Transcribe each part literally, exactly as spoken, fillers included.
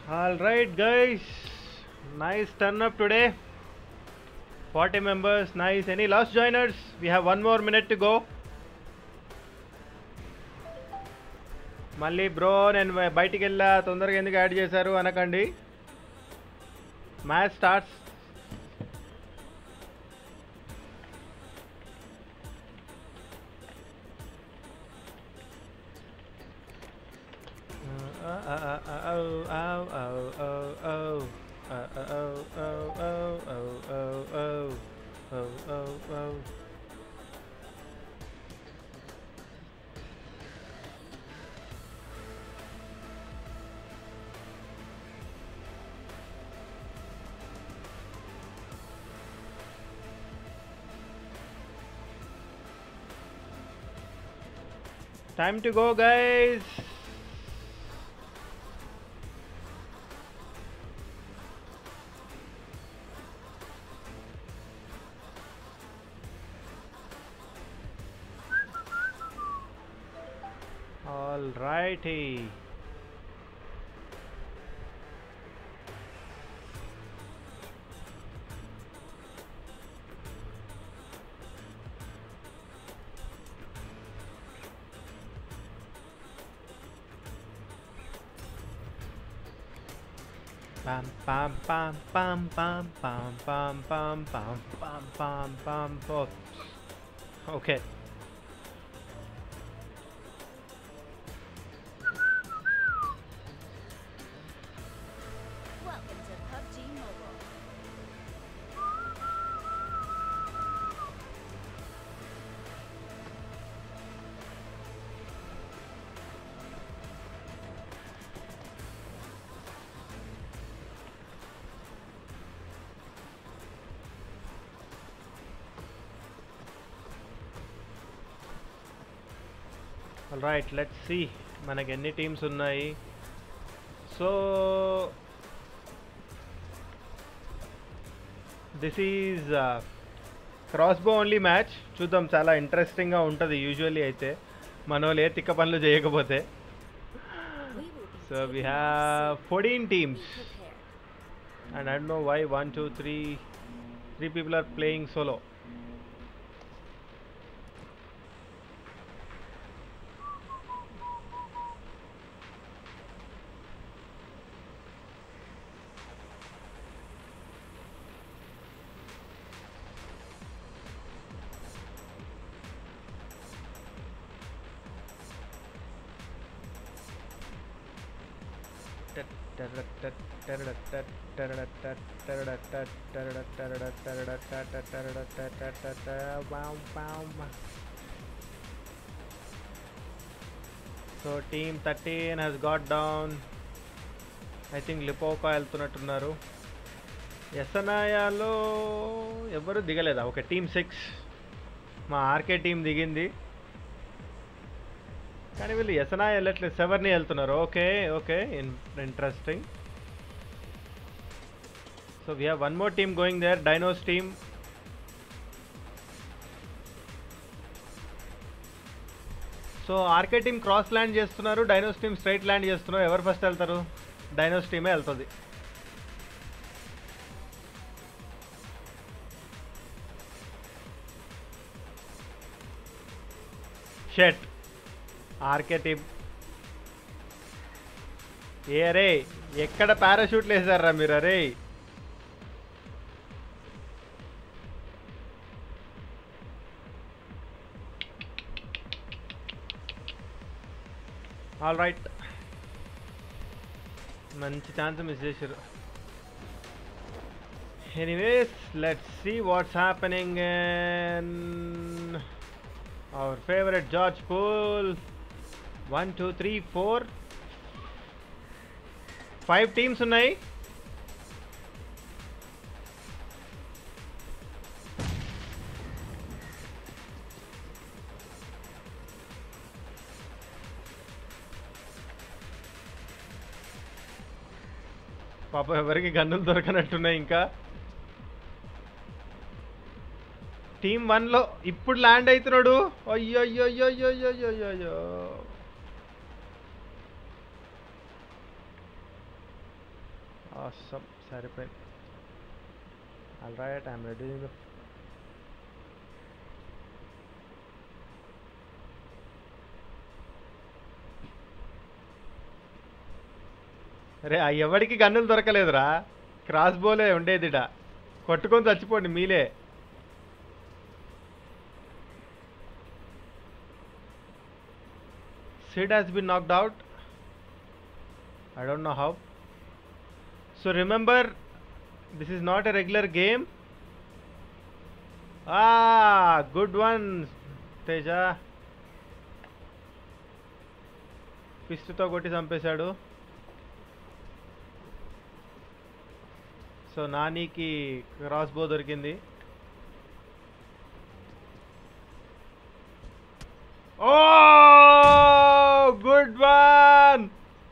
All right, guys. Nice turn up today. forty members. Nice. Any last joiners? We have one more minute to go. మళ్ళీ bro నేను బయటికి వెళ్ళా తొందరగా ఎందుకు ad చేశారు అనకండి. Match starts. Time to go, guys. All righty. Pam pam pam pam pam pam pam pam pam pam pam pam pam. Okay. Welcome to P U B G Mobile. All right, let's see మనకి ఎన్ని teams ఉన్నాయి. So this is crossbow only match. చూద్దాం, చాలా ఇంట్రెస్టింగ్గా ఉంటుంది usually అయితే మన వాళ్ళు ఏ తిక్క పనులు చేయకపోతే. So we have fourteen teams and I don't know why one two three three people are playing solo. So team thirteen has got down. I think Lipovka వెళ్తున్నట్టున్నారు. ఎస్ఎన్ఐలో ఎవరు దిగలేదా? ఒక టీమ్ సిక్స్ మా ఆర్కే టీం దిగింది, కానీ వీళ్ళు SNI వెళ్ళట్లేదు, సెవర్ని వెళ్తున్నారు. Okay okay interesting. So we have one more team going there, Dinos team. So RK team cross land చేస్తున్నారు, డైనోస్ టీమ్ స్ట్రైట్ ల్యాండ్ చేస్తున్నారు. ఎవరు ఫస్ట్ వెళ్తారు? డైనోస్ టీమే వెళ్తుంది. షెట్ ఆర్కే టీమ్. ఏ అరే ఎక్కడ పారాషూట్లు వేసారా మీరు? అరే ఆల్ రైట్, మంచి ఛాన్స్ మిస్ చేశారు. Anyways let's see what's happening in our favourite Georgopol. One two three four five teams ఉన్నాయి. పాప ఎవరికి గన్నులు దొరకనట్టున్నాయి. ఇంకా టీమ్ వన్లో ఇప్పుడు ల్యాండ్ అవుతున్నాడు. అయ్యో అయ్యో అయ్యో అయ్యో అయ్యో అయ్యో అయ్యో ఆసమ్ సరిపోయింది. All right, I'm ready. అరే ఆ ఎవడికి గన్నులు దొరకలేదురా, క్రాస్ బోలే ఉండేదిట. కొట్టుకొని చచ్చిపోండి మీలే. Sid has been knocked out. I don't know how. So remember, this is not a regular game. Ah, good one, Teja. పిస్టుతో కొట్టి చంపేశాడు. సో నానికి క్రాస్ బో దొరికింది. Oh good one.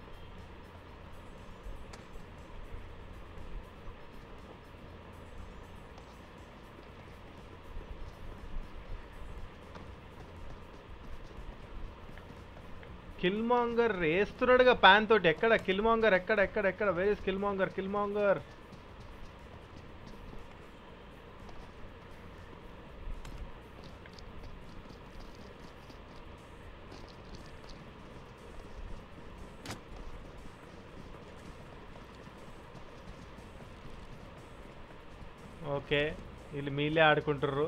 కిల్మాంగర్ వేస్తున్నాడుగా ప్యాన్ తోటి. ఎక్కడ కిల్మాంగర్? ఎక్కడ ఎక్కడ ఎక్కడ where is Killmonger? Killmonger okay, వీళ్ళు మీలే ఆడుకుంటుర్రు.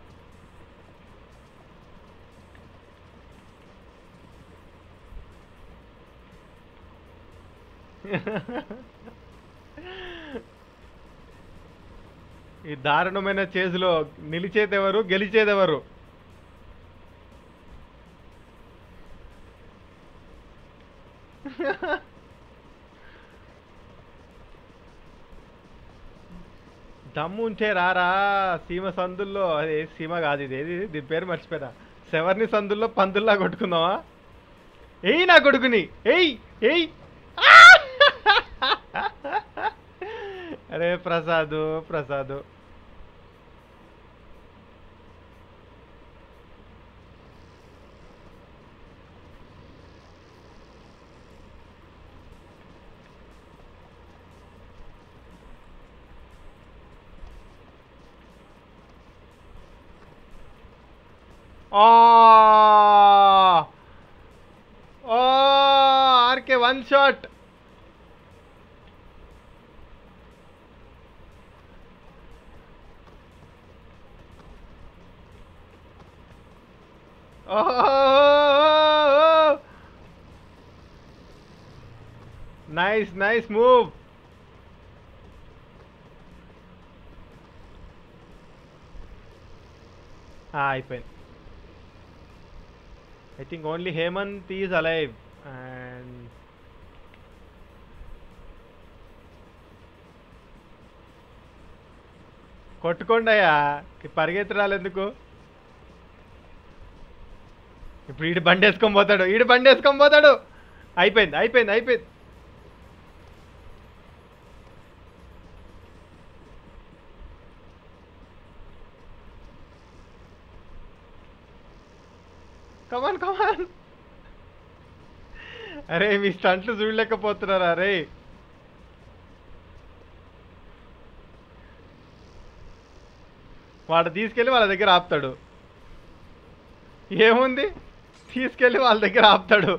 ఈ దారుణమైన చేజ్లో నిలిచేదెవరు, గెలిచేదెవరు? దమ్ము ఉంచే రారా సీమ సందుల్లో. అదే సీమ కాదు, ఇది ఏది దీని పేరు మర్చిపోయినా. శవర్ని సందుల్లో పందుల్లా కొట్టుకుందామా? ఎయ్ నా కొడుకుని, ఎయ్ ఎయ్. అరే ప్రసాదు ప్రసాదు. RK one shot. Nice nice move. అయిపోయింది. I think only Hemant is alive and కొట్టుకోండియా, పరిగెత్తరాలు ఎందుకు? ఇప్పుడు ఈడు బండి వేసుకొని పోతాడు, ఈడు బండి వేసుకొని పోతాడు. అయిపోయింది అయిపోయింది అయిపోయింది. కమాన్ కమాన్. అరే మీ స్టంట్లు చూడలేకపోతున్నారా? అరే వాడు తీసుకెళ్ళి వాళ్ళ దగ్గర ఆపుతాడు. ఏముంది, తీసుకెళ్ళి వాళ్ళ దగ్గర ఆపుతాడు.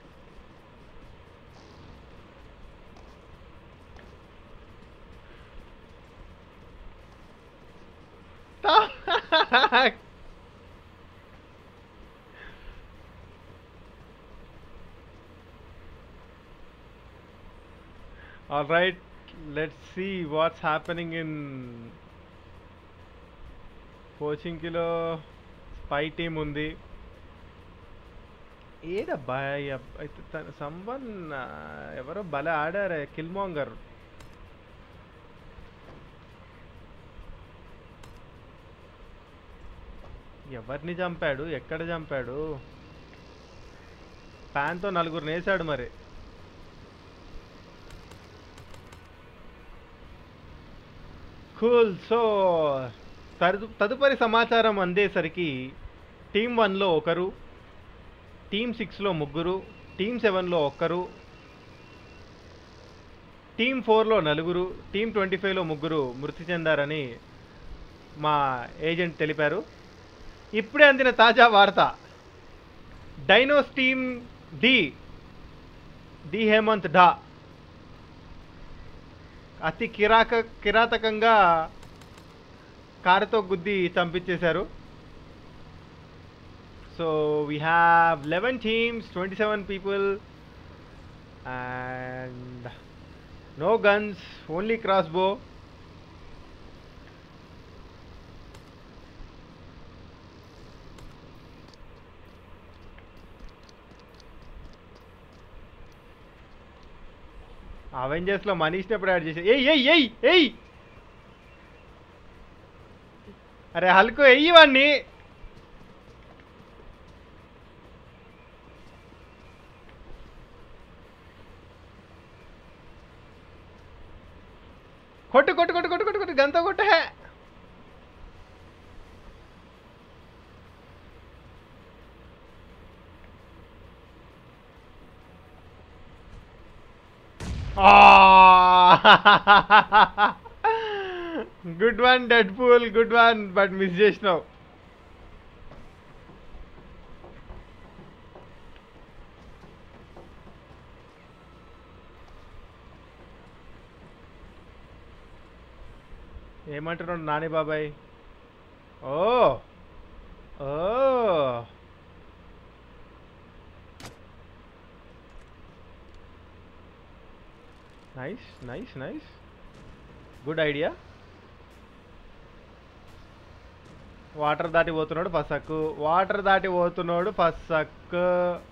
All right, let's see what's happening in కోచింగ్లో. స్పై టీమ్ ఉంది. ఏదబ్బా సంవన్ ఎవరో భలే ఆడారే, కిల్మాంగర్. ఎవరిని చంపాడు, ఎక్కడ చంపాడు? ప్యాన్తో నలుగురు నేసాడు మరి. కూల్. సో తదు తదుపరి సమాచారం అందేసరికి టీమ్ వన్లో ఒకరు, టీమ్ సిక్స్లో ముగ్గురు, టీమ్ సెవెన్లో ఒక్కరు, టీమ్ ఫోర్లో నలుగురు, టీమ్ ట్వంటీ ఫైవ్లో ముగ్గురు మృతి చెందారని మా ఏజెంట్ తెలిపారు. ఇప్పుడే అందిన తాజా వార్త, డైనోస్ టీమ్ డి డి హేమంత్ డా అతి కిరాక కిరాతకంగా కారుతో గుద్ది చంపించేశారు. So we have eleven teams, twenty seven people and no guns, only crossbow. అవెంజర్స్లో మనీష్ని ఎప్పుడు యాడ్ చేసి ఎయ్ ఎయ్ ఎయ్ ఎయ్ అరే హల్కు ఎయ్యి వాణ్ణి. కొట్టు కొట్టు కొట్టు కొట్టు కొట్టు కొట్టు గంత కొట్టు. Hey good one Deadpool, good one, but miss చేసినావు. ఏమంటున్నాడు నాని బాబాయ్? Oh oh nice nice nice, good idea. Water దాటి పోతున్నాడు పసక్కు, వాటర్ దాటి పోతున్నాడు పసక్కు.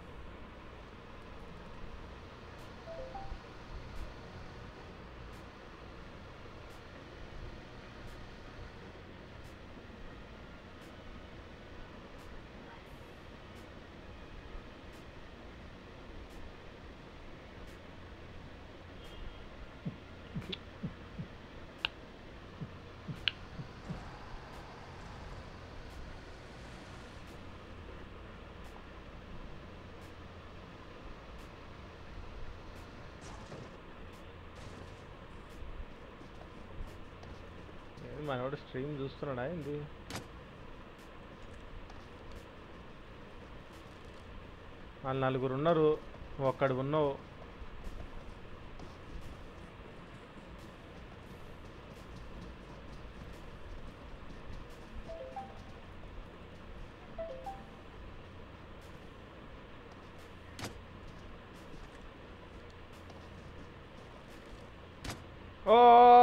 మనోడు స్ట్రీమ్ చూస్తున్నాడా ఏంది? వాళ్ళు నలుగురు ఉన్నారు, ఒక్కడు ఉన్నావు. ఓ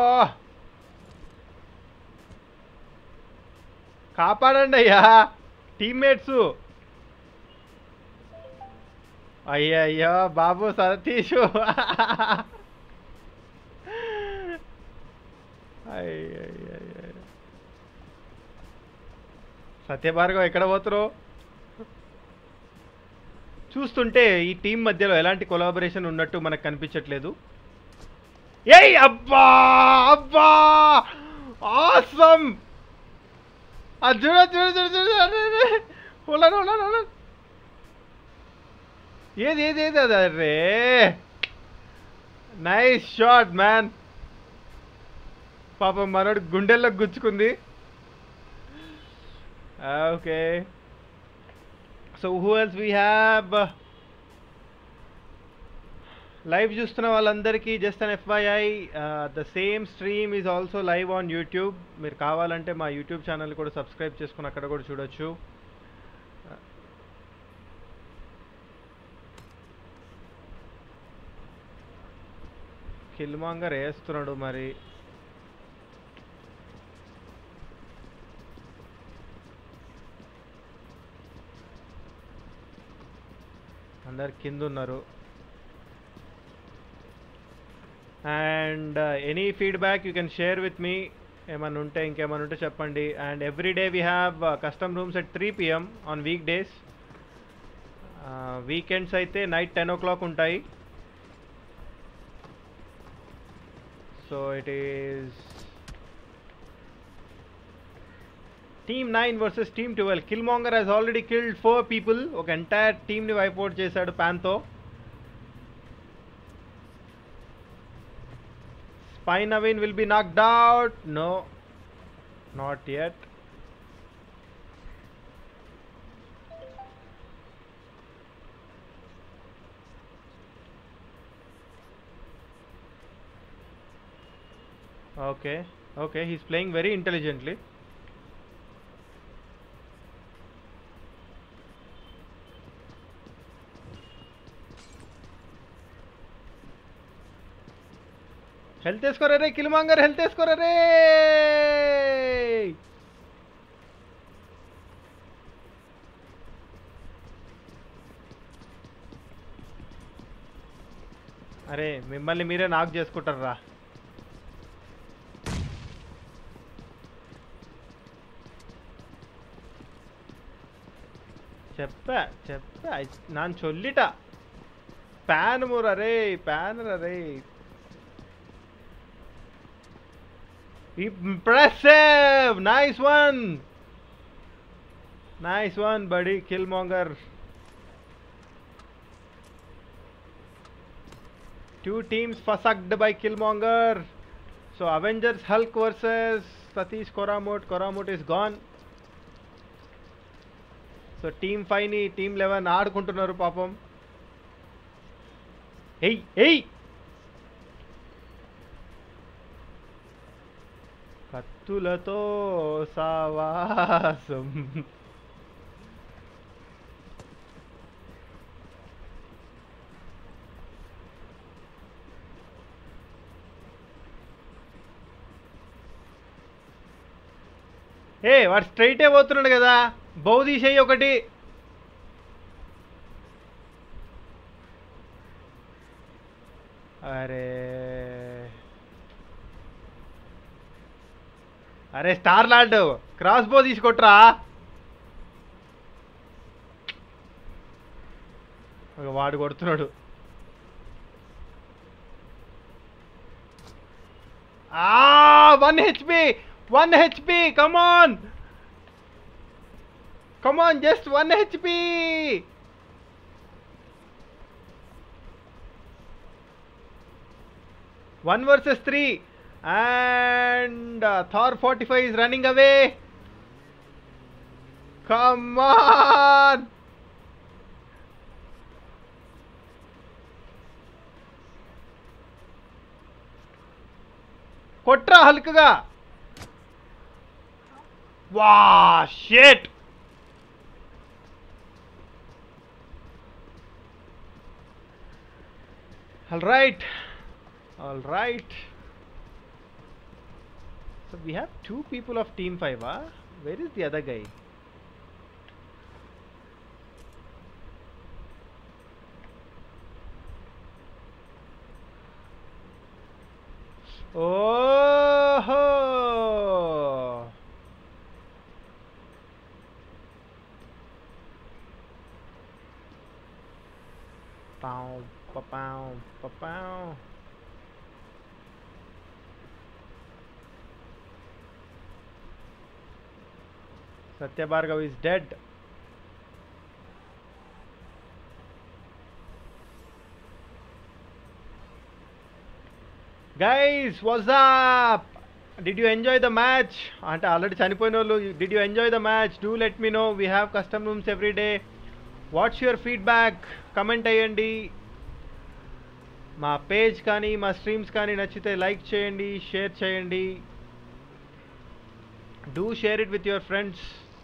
కాపాడండి అయ్యా టీమ్మేట్స్. అయ్యా అయ్యా బాబు సతీషు, సత్యభార్గవ్ ఎక్కడ పోతున్నావు? చూస్తుంటే ఈ టీం మధ్యలో ఎలాంటి కొలాబరేషన్ ఉన్నట్టు మనకు కనిపించట్లేదు. ఏయ్ అబ్బా అబ్బా ఆసమ్. చూడ చూడ చూడ చూడ ఏది ఏది ఏది అది. అరే నైస్ షాట్ మ్యాన్. పాపం మనోడు గుండెల్లో గుచ్చుకుంది. Okay, so who else we have? Live చూస్తున్న వాళ్ళందరికీ just an FYI, the same stream is also live on YouTube. మీరు కావాలంటే మా యూట్యూబ్ ఛానల్ కూడా సబ్స్క్రైబ్ చేసుకుని అక్కడ కూడా చూడొచ్చు. కిల్మాంగర్ వేస్తున్నాడు మరి. అందరు కింద ఉన్నారు. And any feedback you can share with me. ఏమన్నా ఉంటే ఇంకేమన్నా ఉంటే చెప్పండి. And every day we have custom rooms at three PM on weekdays. Weekends అయితే నైట్ టెన్ ఓ క్లాక్ ఉంటాయి. So it is team nine versus team twelve. Killmonger has already killed four people. ఒక entire టీమ్ని wipe out చేశాడు ప్యాన్తో. Spy Naveen will be knocked out. No, not yet. Okay, okay, he's playing very intelligently. Health score re Killmonger, health score re. అరే మిమ్మల్ని మీరే నాక్ చేసుకుంటారా? చెప్పా చెప్పా ನಾನು చొల్లిట ప్యాన్ మూర రే ప్యాన్ రే. Impressive! Nice one! Nice one, buddy. Killmonger. Two teams fucked by Killmonger. So Avengers Hulk versus Satish Koramot. Koramot is gone. So team five ni team eleven ఆడుకుంటున్నారు పాపం. Hey, hey! కత్తులతో సావాసం. ఏ వాడు స్ట్రైటే పోతున్నాడు కదా, బౌ తీసేయి ఒకటి. అరే అరే స్టార్ లార్డ్ క్రాస్ బో తీసుకొట్రా. వాడు కొడుతున్నాడు. ఆ one HP one HP come on come on just one HP. one versus three and uh, Thor forty-five is running away. Come on. కొట్రా హల్క్గా. వా shit. All right. All right. So we have two people of team five, huh? Where is the other guy? Oh ho! Pow, pa pow, pa pow. Satya Bhargav is dead. Guys, what's up? Did you enjoy the match? అంటే already చనిపోయిన వాళ్ళు, did you enjoy the match? Do let me know. We have custom rooms every day. What's your feedback? Comment అయ్యండి. మా page కానీ మా streams కానీ నచ్చితే like చేయండి, షేర్ చేయండి. Do share it with your friends.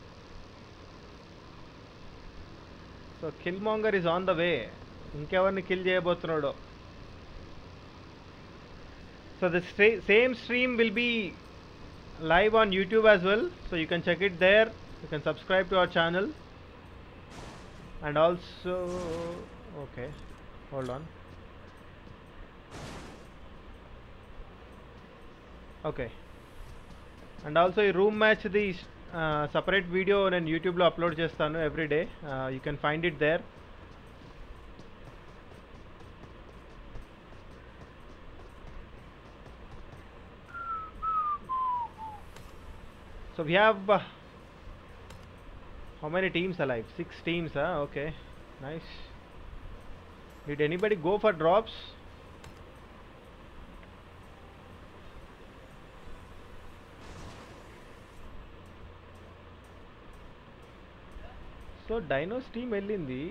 So Killmonger is on the way. ఇంకెవరిని kill చేయబోతున్నాడో. So the same stream will be live on YouTube as well. So you can check it there. You can subscribe to our channel. And also, okay, hold on. Okay. And also ఈ room match ది separate video నేను యూట్యూబ్లో upload చేస్తాను every day. You can find it there. So we have how many teams alive? Six teams. Okay, nice. Did anybody go for drops? So Dinos team వెళ్ళింది.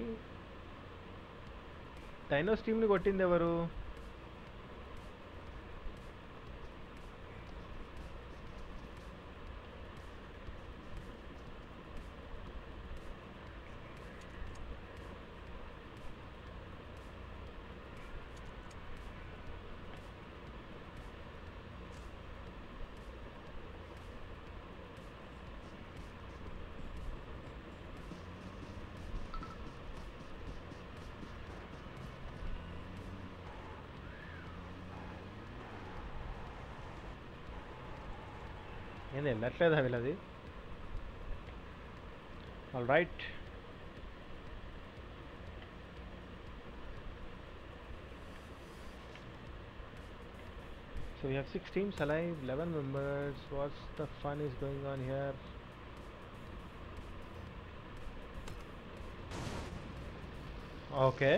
Dinos టీంని కొట్టింది ఎవరు? ఏంది వెళ్ళట్లేదా వీళ్ళది? All right. So we have six teams alive, eleven members. What's the fun is going on here? Okay.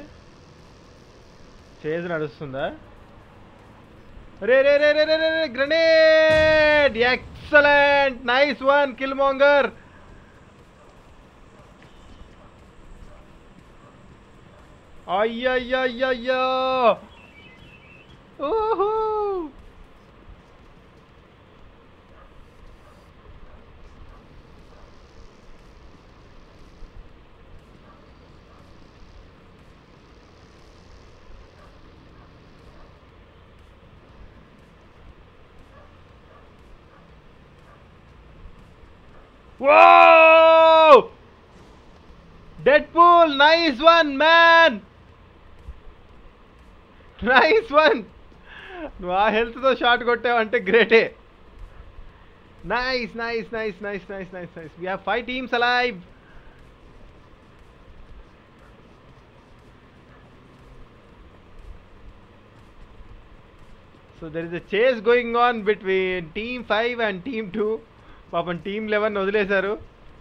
Chase నడుస్తుందా? రే రే రే రే రే రే grenade! Excellent! Nice one Killmonger. అయ్యయ్యయ్యయ్యో! ఓహో! Whoa! Deadpool, nice one, man! Nice one! నువ్వు ఆ హెల్త్తో షాట్ కొట్టావంటే గ్రేటే. Nice nice nice nice nice nice nice. We have five teams alive. So there is a chase going on between team five and team two. పాపం team eleven వదిలేశారు.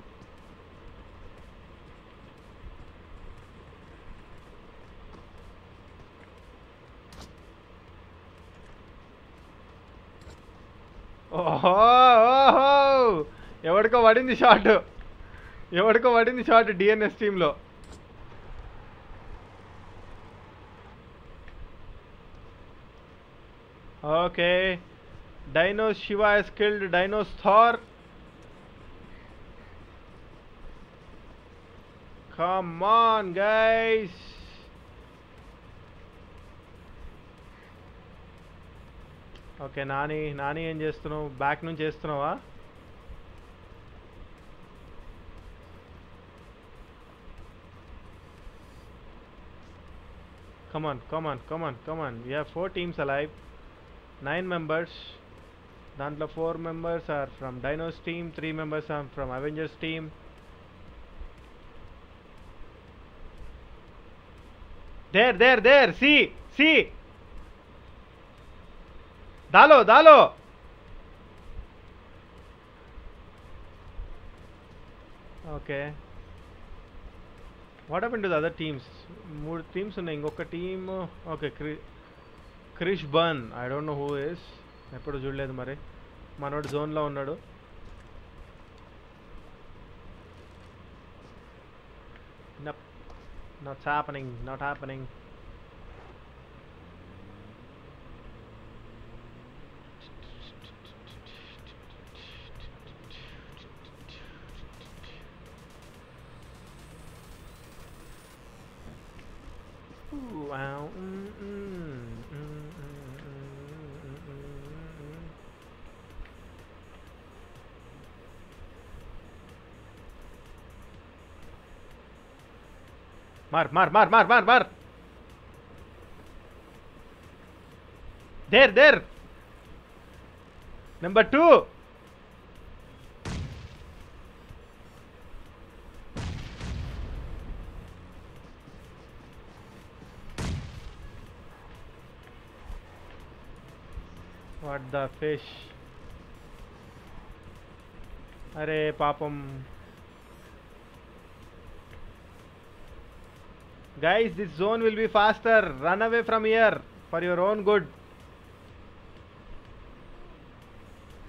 ఓహో ఓహో ఎవడికో పడింది షాట్, ఎవడికో పడింది షాట్ డిఎన్ఎస్ టీంలో. Okay, Dinos Shiva has killed Dinos Thor. Come on guys. Okay Nani, Nani ఏం చేస్తున్నావు? బ్యాక్ నుంచి చేస్తున్నావా? Come on, come on, come on, come on. We have four teams alive, nine members. దాంట్లో four members are from Dino's team, three members are from Avengers team. There, there, there. See, see. Dalo, dalo. Okay. What happened to the other teams? More teams ఉన్నాయి. ఇంకొక team. Okay, Krish burn. I don't know who is. ఎప్పుడు చూడలేదు మరి. మనోడు జోన్లో ఉన్నాడు. Nope. Not happening, not happening. Ooh, wow. Mm, mm, mm, mm, mm, mm, mm. Mar, mar, mar, mar, mar, mar. There, there. Number two. What the fish? Arey papam. Guys, this zone will be faster. Run away from here for your own good.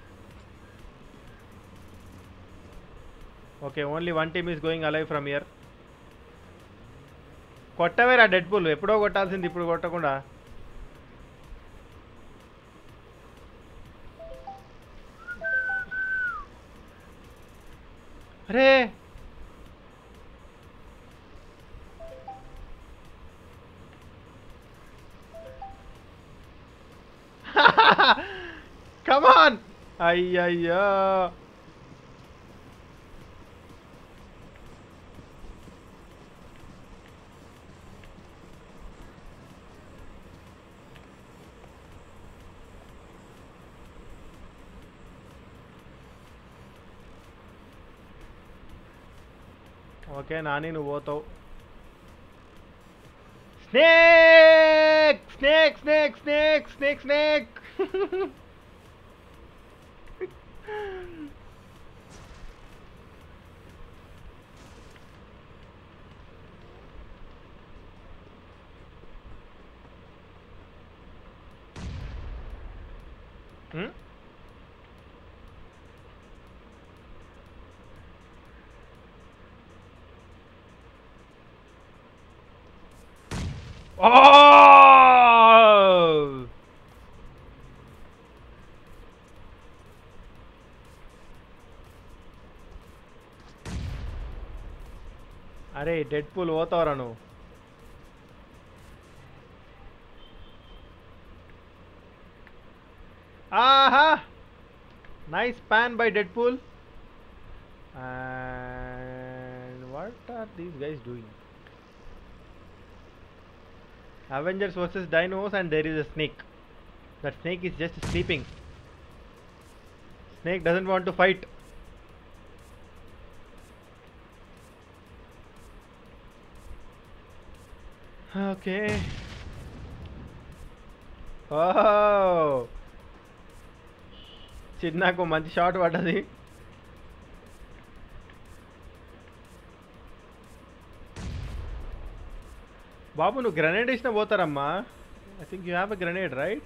Okay, only one team is going alive from here. కొట్టవేరా Deadpool, ఎప్పుడో కొట్టాల్సింది ఇప్పుడు కొట్టకుండా. అరే కమాన్. అయ్యయ్యో okay Nani నువ్వు పోతావు. Snake snake snake snake snake snake Oh! అరే డెడ్ పూల్ పోతావరా నువ్వు. ఆహా nice pan by Deadpool. And what are these guys doing? Avengers versus Dinos and there is a snake. That snake is just sleeping. Snake doesn't want to fight. Okay. Oh. చిన్నకు మంచి shot పడ్డది. బాబు నువ్వు grenade వేసినా పోతారమ్మా. I think you have a grenade right.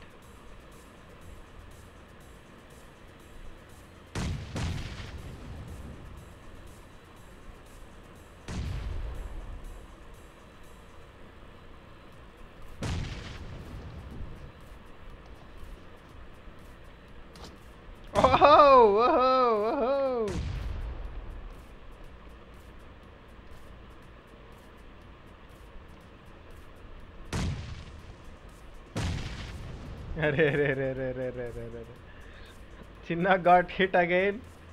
ఓహో ఓహో ఓహో अरे रे रे रे रे रे रे रे Chinna got hit again.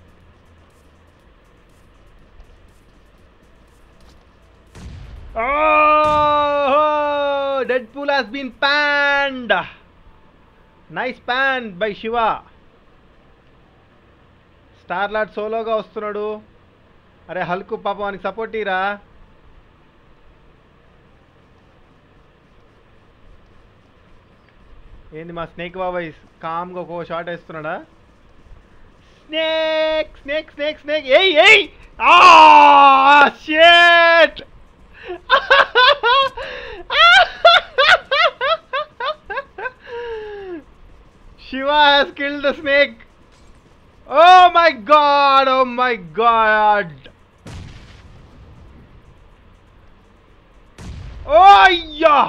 Oh, Deadpool has been panned. Nice pan by Shiva. Starlord solo ga vastunnadu. Are Hulk papa aniki support ira. ఏంది మా స్నేక్ బాబాయ్ కామ్గా ఒక షాట్ వేస్తున్నాడా? స్నేక్ స్నేక్ స్నేక్ స్నేక్ ఏయ్ ఏయ్ ఆ shit Shiva has killed the snake. Oh my god, oh my god. Oh yeah.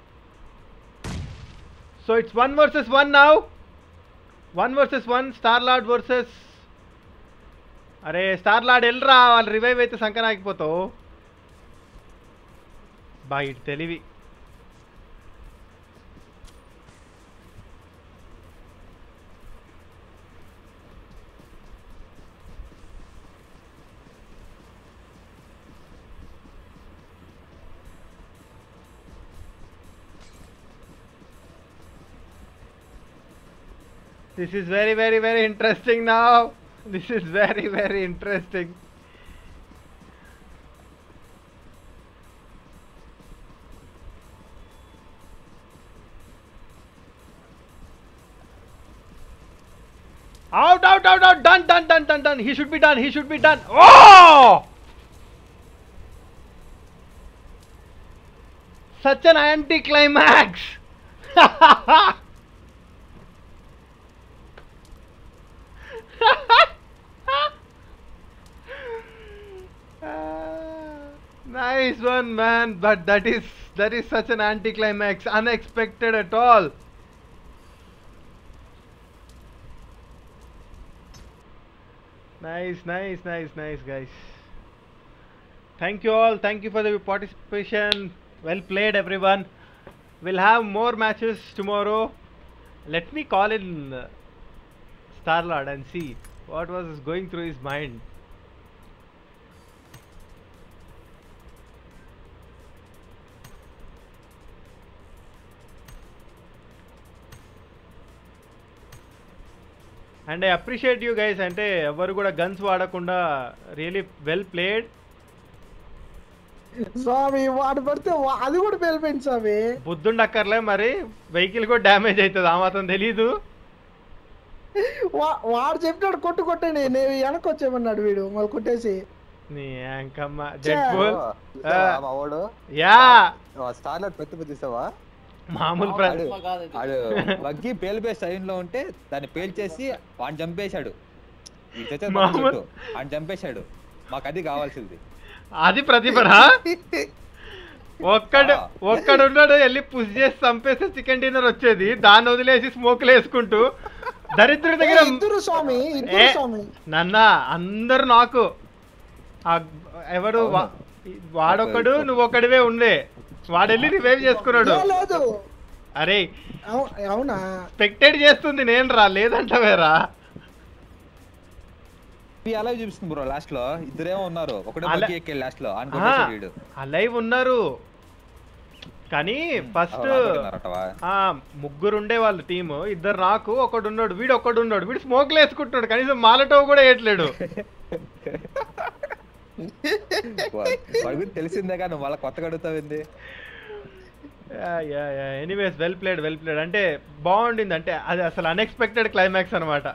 So it's one versus one now. One versus one. Starlord versus. అరే Starlord ఎల్రా వాళ్ళు revive అయితే సంకన ఆగిపోతావు. బా ఇటు తెలివి. This is very very very interesting now. This is very very interesting. Out out out out done done done done done. He should be done. He should be done. Oh! Such an anti-climax. Nice. nice one, man. But that is that is such an anticlimax, unexpected at all. Nice, nice, nice, nice, guys. Thank you all. Thank you for the participation. Well played, everyone. We'll have more matches tomorrow. Let me call in uh, Starlord and see what was going through his mind. And I appreciate you guys. అంటే ఎవరు కూడా guns వాడకుండా really well played. స్వామి వాడు పడితే వా- అది కూడా పేలిపోయింది స్వామి. బుద్ధుండక్కర్లే మరి, వెహికల్ కూడా డ్యామేజ్ అవుతుంది, ఆ మాత్రం తెలీదు. వా- వాడు చెప్పినాడు కొట్టు కొట్టండి, నేను వెనక్కి వచ్చేమన్నాడు వీడు మళ్ళీ కొట్టేసి. నీ యాంకమ్మ డెడ్ బుల్. మా వాడు యా స్టార్లర్ పెద్ద చూసావా? మామూలు ప్ర ఆడు వగ్గి పేలిపోయే స్టైన్ లో ఉంటే దాన్ని పేల్చేసి వాడిని చంపేశాడు. ఈ చచ్చ మామూలు. వాడిని చంపేశాడు. మాకు అది కావాల్సింది. అది ప్రతిభనా? ఒక్కడు ఒక్కడున్నాడు వెళ్ళి పుష్ చేసి చంపేస్తే చికెన్ డిన్నర్ వచ్చేది, దాన్ని వదిలేసి స్మోక్లు వేసుకుంటూ దరిద్రుడి దగ్గర. ఇద్దరు స్వామి, ఇద్దరు ఏ, స్వామి. నన్న అందరు నాకు ఆ ఎవడు వా- వాడొక్కడు నువ్వు ఒక్కడివే ఉండే, వాడెళ్ళి రివైవ్ చేసుకున్నాడు. ఏ, లేదు. అరే అవు- అవునా? స్పెక్టేట్ చేస్తుంది నేను రా, లేదంటవేరా. అలా చూపిస్తుంది బ్రో. లాస్ట్ లో ఇద్దరేమో ఉన్నారు, ఒకటే అలా- బగ్గి ఎక్కే లాస్ట్ లో ఆయన కొట్టేశాడు వీడు. అలైవ్ ఉన్నారు కానీ ఫస్ట్ కొడుతున్నారటవా? ముగ్గురు ఉండే వాళ్ళు టీము, ఇద్దరు నాకు, ఒకడు ఉన్నాడు, వీడు ఒకడు ఉన్నాడు, వీడు స్మోక్లు వేసుకుంటున్నాడు, కనీసం మాలటో కూడా వేయట్లేడు. వాడి గురించి తెలిసిందే కానీ నువ్వు మళ్ళీ కొత్తగా అడుగుతావింది. Anyways well played well played అంటే బాగుండింది, అంటే అది అసలు అన్ఎక్స్పెక్టెడ్ క్లైమాక్స్ అనమాట.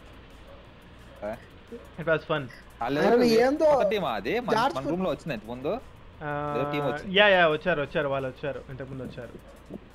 It was fun. అరే ఏందో టీమా అది మన జార్జ్ రూమ్ లో వచ్చింది ఇంత ముందు. ఏదో team వచ్చింది. యా యా వచ్చారు వచ్చారు వాళ్ళు వచ్చారు ఇంతకుముందు వచ్చారు.